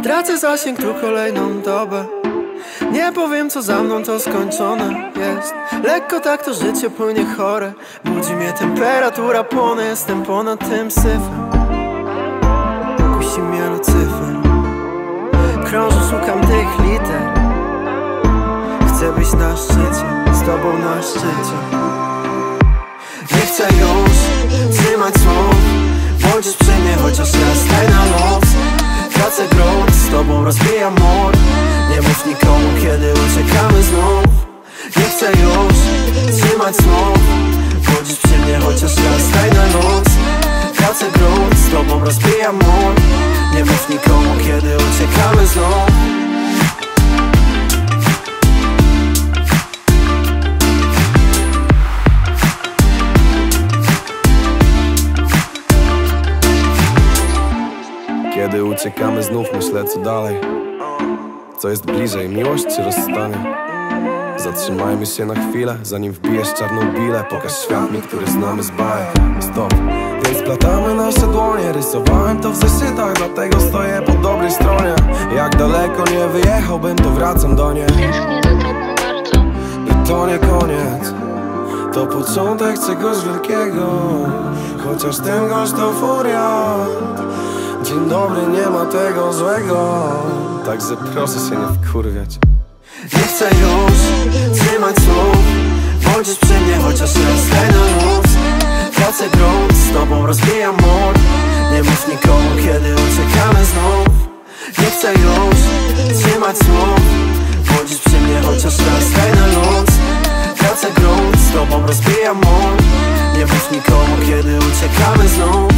Tracę zasięg tu kolejną dobę. Nie powiem co za mną, to skończone jest. Lekko tak to życie płynie chore. Budzi mnie temperatura, płonę. Jestem ponad tym syfem. Kusi mnie Lucyfer. Krążę, szukam tych liter. Chcę być na szczycie, z tobą na szczycie. Nie chcę już trzymać słów. Bądź przy mnie chociaż raz, daj na los. Tracę grunt, z tobą rozbijam mur. Nie mów nikomu, kiedy uciekamy znów. Nie chcę już trzymać słów. Bądź przy mnie chociaż raz, daj na los. Tracę grunt, z tobą rozbijam mur. Nie mów nikomu, kiedy uciekamy znów. Kiedy uciekamy znów, myślę co dalej. Co jest bliżej, miłość czy rozstanie? Zatrzymajmy się na chwilę, zanim wbijesz czarną bilę. Pokaż świat mi, który znamy z bajek. Stop, więc splatamy nasze dłonie. Rysowałem to w zeszytach, dlatego stoję po dobrej stronie. Jak daleko nie wyjechałbym, to wracam do niej. Tęsknię za tobą bardzo. I to nie koniec, to początek czegoś wielkiego. Chociaż ten gość to furia. Dzień dobry, nie ma tego złego. Także proszę się nie wkurwiać. Nie chcę już trzymać słów. Bądź przy mnie chociaż raz, daj na luz. Tracę grunt, z tobą rozbijam mur. Nie mów nikomu, kiedy uciekamy znów. Nie chcę już trzymać słów. Bądź przy mnie chociaż raz, daj na luz. Tracę grunt, z tobą rozbijam mur. Nie mów nikomu, kiedy uciekamy znów.